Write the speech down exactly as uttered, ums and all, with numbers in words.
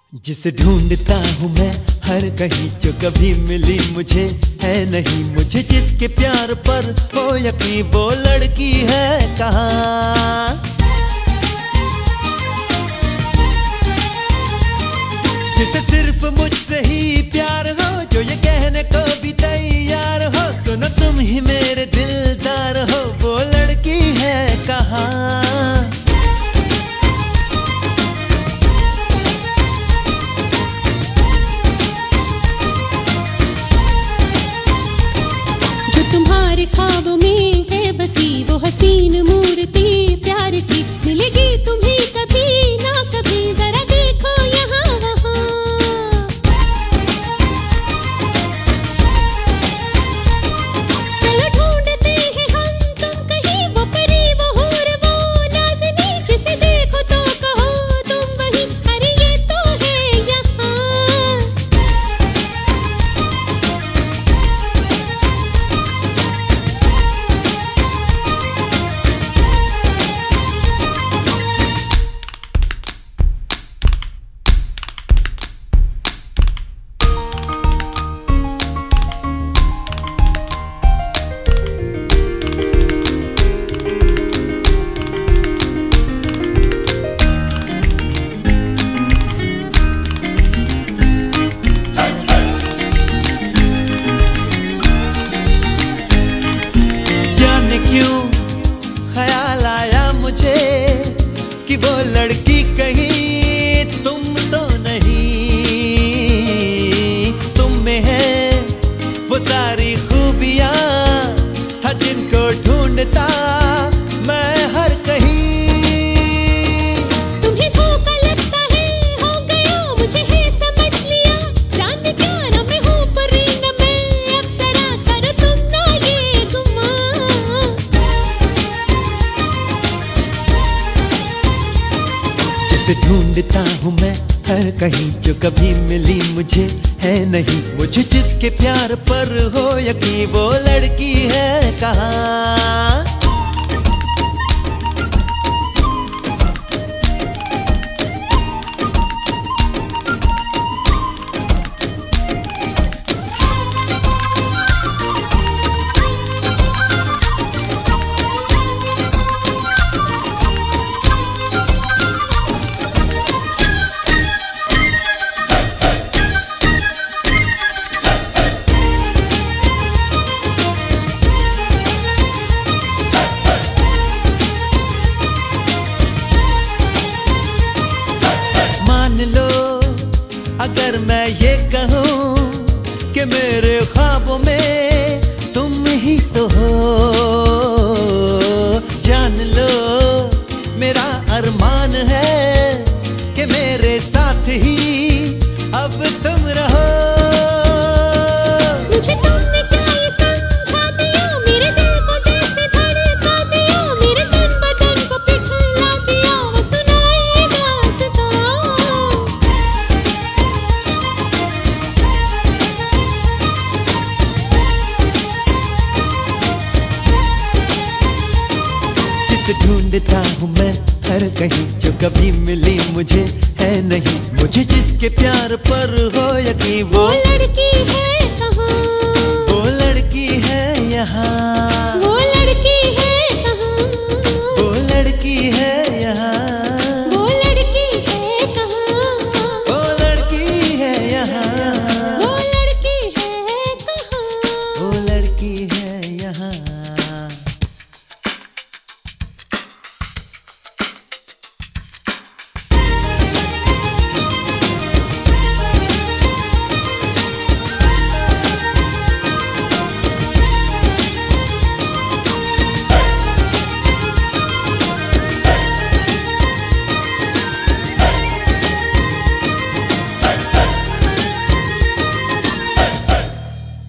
जिसे ढूंढता हूँ मैं हर कहीं, जो कभी मिली मुझे है नहीं। मुझे जिसके प्यार पर हो यकीन, वो लड़की है कहाँ। जिसे सिर्फ मुझसे ही प्यार हो, जो ये कहने को भी तैयार हो, सुनो तुम ही मेरे दिलदार हो, वो लड़की है कहाँ। तुम्हारे ख्वाबों में है बसी वो हसीन मूर्ति प्यार की, मिलेगी तुम्हें कभी ना कभी, जरा देखो यहाँ वहाँ। चलो ढूंढते हैं हम तुम कहीं, वो परी वो हूर वो नाज़नी, जिसे देखो तो कहो तुम वही, अरे ये तो है यहाँ। क्यों ख्याल आया मुझे कि वो लड़की कहीं तुम तो नहीं। तुम में है वो सारी खूबियां, हाँ जिनको ढूंढता मैं हर कहीं। तुम्हें धोखा लगता है हो गया, मुझे है समझ लिया, जान क्या ना मैं हूँ परी न मैं अप्सरा, करो तुम ना ये गुमान। जिसे ढूंढता हूँ मैं हर कहीं, जो कभी मिली मुझे है नहीं। मुझे जिसके प्यार पर हो यकीन, वो लड़की है कहाँ। अगर मैं ये कहूँ कि मेरे ख्वाबों में तुम ही तो हो, जान लो मेरा अरमान है कि मेरे साथ ही अब तुम रहो। मुझे तुमने क्या ये समझा दिया, मेरे दिल को जैसे धड़का दिया, मेरे तन बदन को पिघला दिया, वो सुनाए दास्तां। ढूंढता हूँ मैं हर कहीं, जो कभी मिली मुझे है नहीं। मुझे जिसके प्यार पर हो यकीन, वो लड़की है कहाँ। वो लड़की है यहाँ। वो लड़की है कहाँ। वो लड़की है